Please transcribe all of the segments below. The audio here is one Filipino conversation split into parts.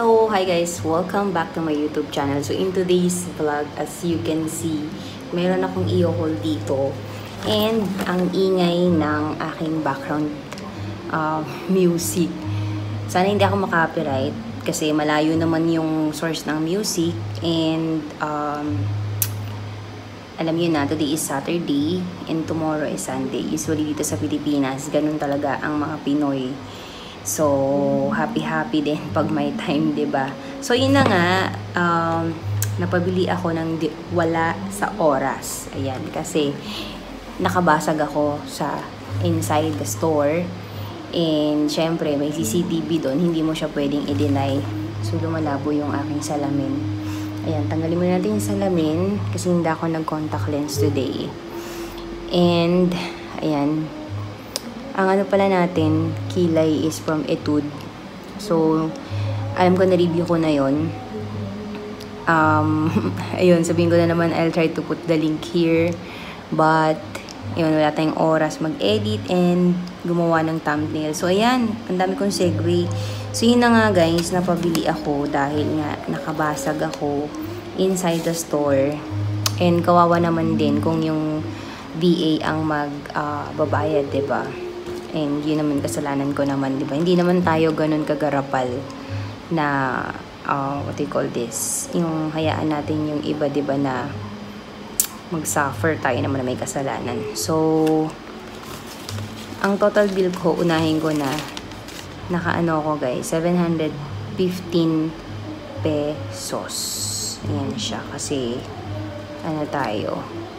Hello! Hi guys! Welcome back to my YouTube channel. So in today's vlog, as you can see, meron akong i-haul dito. And ang ingay ng aking background music. Sana hindi ako makapiright kasi malayo naman yung source ng music. And alam niyo na, today is Saturday and tomorrow is Sunday. Usually dito sa Pilipinas, ganun talaga ang mga Pinoy. So, happy din pag may time, 'di ba? So, yun na nga, napabili ako ng wala sa oras. Ayan, kasi nakabasag ako sa inside the store. And, syempre, may CCTV doon. Hindi mo siya pwedeng i-deny. So, lumalabo yung aking salamin. Ayan, tanggalin muna natin yung salamin kasi hindi ako nag-contact lens today. And, ayan, ang ano pala natin, kilay is from Etude. So, alam ko na-review ko na yon. Ayun, sabihin ko na naman, I'll try to put the link here. But, yun, wala tayong oras mag-edit and gumawa ng thumbnail. So, ayan, ang dami kong segue. So, yun na nga guys, napabili ako dahil nga nakabasag ako inside the store. And kawawa naman din kung yung VA ang magbabayad, diba? And yun naman kasalanan ko naman, di ba? Hindi naman tayo ganun kagarapal na, what do you call this? Yung hayaan natin yung iba, di ba, na mag-suffer tayo naman na may kasalanan. So, ang total bill ko, unahin ko na, nakaano ko guys, 715 pesos. Ayan siya, kasi, ano tayo,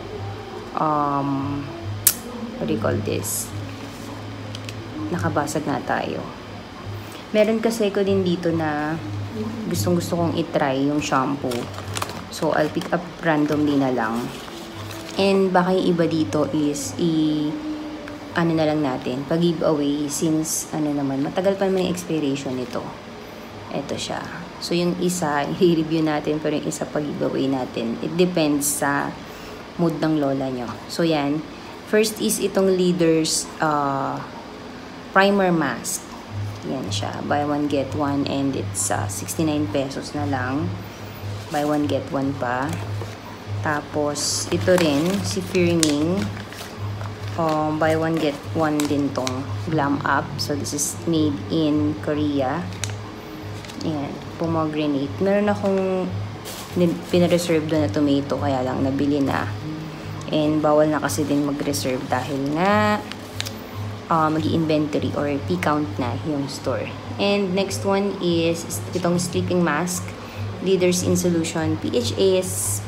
what do you call this? Nakabasag na tayo. Meron kasi ko din dito na gustong-gusto kong itry yung shampoo. So, I'll pick up randomly na lang. And baka yung iba dito is ano na lang natin, pag-giveaway since, ano naman, matagal pa naman yung expiration nito. Ito siya. So, yung isa, i-review natin, pero yung isa pag-giveaway natin. It depends sa mood ng lola nyo. So, yan. First is itong Leaders, primer mask. Yan siya. Buy one, get one. And it's 69 pesos na lang. Buy one, get one pa. Tapos, ito rin, si Firming. Buy one, get one din tong Glam Up. So, this is made in Korea. Yan. Pomegranate. Meron akong pinareserve doon na tomato. Kaya lang, nabili na. And, bawal na kasi din mag-reserve dahil nga mag-inventory or P-count na yung store. And next one is itong sleeping mask. Leaders in Solution PHA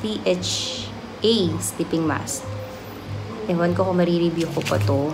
sleeping mask. Ewan ko kung marireview ko pa to.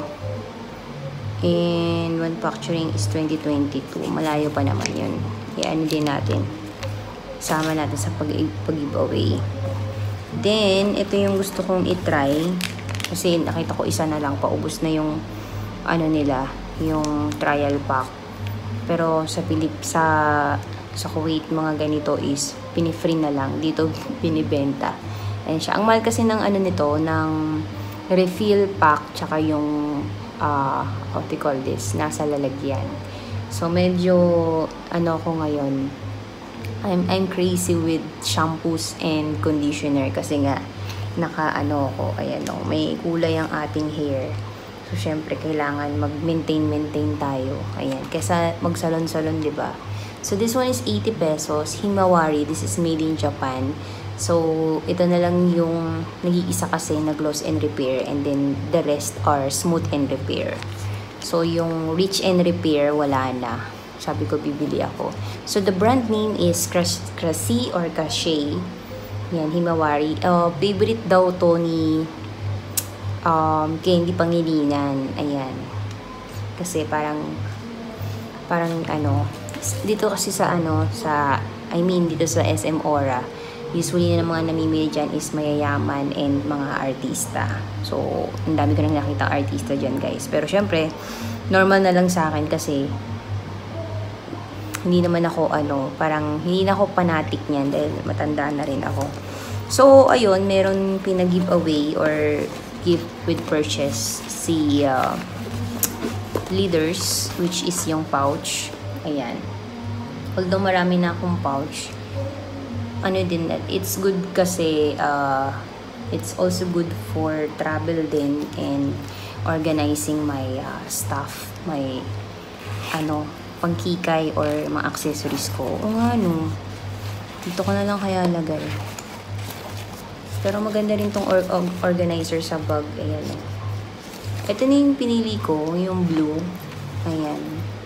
And manufacturing is 2022. Malayo pa naman yun. Iyan din natin. Sama natin sa pag-giveaway. Then, ito yung gusto kong itry. Kasi nakita ko isa na lang. Paubos na yung ano nila, yung trial pack. Pero sa Kuwait, mga ganito is pinifree na lang. Dito pinibenta. Ayan siya. Ang mahal kasi ng ano nito, ng refill pack, tsaka yung what do you call this, nasa lalagyan. So medyo ano ko ngayon, I'm crazy with shampoos and conditioner kasi nga naka-ano ko, ayan o, may kulay ang ating hair. So, syempre, kailangan mag-maintain tayo. Ayan. Kesa mag-salon-salon, diba? So, this one is 80 pesos. Himawari. This is made in Japan. So, ito na lang yung nag-iisa kasi na gloss and repair. And then, the rest are smooth and repair. So, yung rich and repair, wala na. Sabi ko, bibili ako. So, the brand name is Krasi or Kashay. Yan, Himawari. Favorite daw to ni Candy Pangilinan. Ayan. Kasi parang ano, dito kasi sa dito sa SM Aura, usually na mga namimili dyan is mayayaman and mga artista. So, ang dami ko nang nakita artista dyan, guys. Pero syempre, normal na lang sa akin kasi hindi naman ako parang hindi na ako fanatic niyan dahil matanda na rin ako. So, ayun, meron pinag-giveaway or gift with purchase si Leaders, which is yung pouch. Ayan. Although marami na akong pouch, ano din, it's good kasi, it's also good for travel din and organizing my stuff, my, pangkikay or mga accessories ko. O nga, no. Dito ko na lang kaya lagay. Pero maganda rin tong organizer sa bag. Ayan. Ito na yung pinili ko, yung blue. Ayan.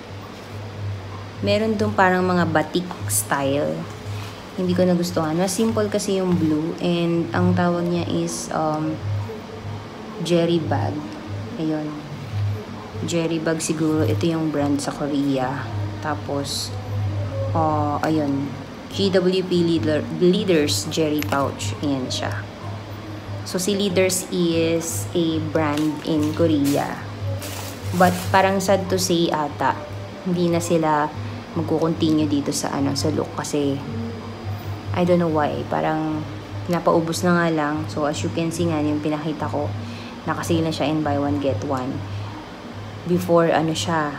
Meron dong parang mga batik style. Hindi ko nagustuhan. Mas simple kasi yung blue. And ang tawag niya is Jerry bag. Ayun. Jerry bag siguro. Ito yung brand sa Korea. Tapos, ayun. GWP Leaders Jerry pouch. Ayan siya. So, si Leaders is a brand in Korea. But, parang sad to say ata, hindi na sila magko-continue dito sa, sa look. Kasi, I don't know why. Parang, napaubos na nga lang. So, as you can see nga, yung pinakita ko, nakasale na siya in buy one, get one. Before, siya,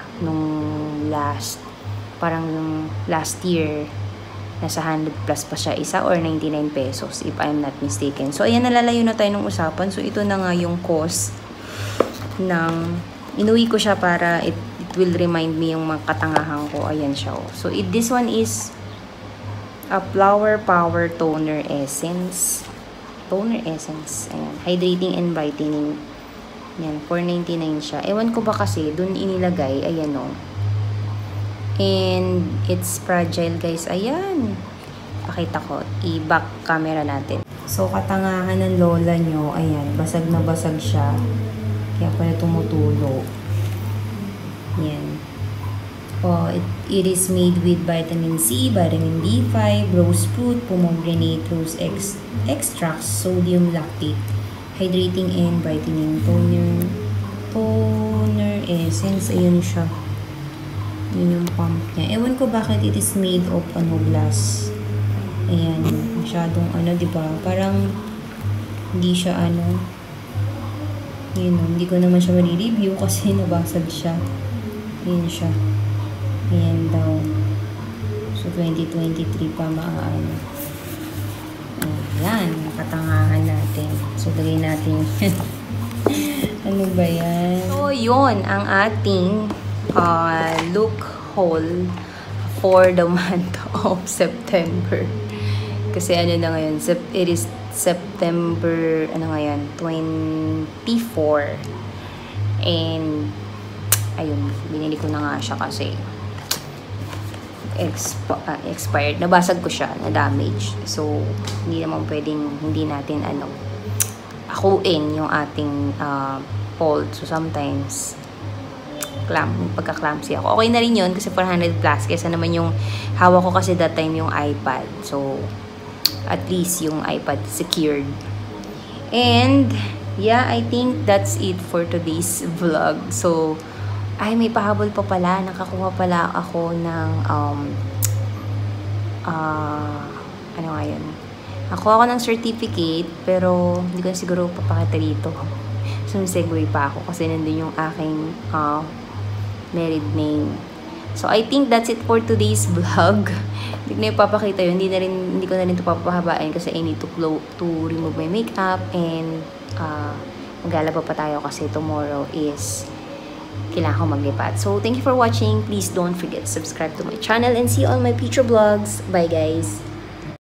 parang last year, nasa 100 plus pa siya isa or 99 pesos if I'm not mistaken. So, ayan, nalalayo na tayo ng usapan. So, ito na nga yung cost ng, inuwi ko siya para it will remind me yung mga katangahan ko. Ayan siya. So, this one is a Flower Power Toner Essence. Toner Essence. Ayan. Hydrating and brightening. Ayan. 4.99 siya. Ewan ko ba kasi, dun inilagay. Ayan o. And it's fragile, guys. Ayan. Pakita ko. I-back camera natin. So, katangahan ng lola nyo. Ayan. Basag na basag siya. Kaya pala tumutulo. Ayan. It is made with vitamin C, vitamin B5, rose fruit, pomegranate, rose extracts, sodium lactate, hydrating and brightening toner essence. Ayan siya. Yun yung pump niya. Ewan ko bakit it is made of glass. Ayan. Masyadong diba? Parang hindi siya yun, hindi ko naman siya ma-review kasi nabasag siya. Ayan siya. Ayan daw. So, 2023 pa maaano. Ayan. Katangahan natin. So, lagay natin ano ba yan? So, yun ang ating look haul for the month of September. Kasi na ngayon, it is September, ngayon, 24. And, ayun, binili ko na nga siya kasi expired. Nabasag ko siya, na-damage. So, hindi naman pwedeng, hindi natin, akuin yung ating fold. So, sometimes, pagka-clumsy ako. Okay na rin yun kasi 400 plus. Kesa naman yung hawak ko kasi that time yung iPad. So, at least yung iPad secured. And, yeah, I think that's it for today's vlog. So, may pahabol pa pala. Nakakuha pala ako ng, ano nga yun? Nakuha ako ng certificate, pero hindi ko na siguro papakita dito. So, segue pa ako kasi nandun yung aking, married name. So, I think that's it for today's vlog. Hindi ko na ipapakita yun. Hindi ko na rin ito papahabain kasi I need to remove my makeup and maglalaba pa tayo kasi tomorrow is kailangan ko maglipat. So, thank you for watching. Please don't forget to subscribe to my channel and see all my future vlogs. Bye, guys!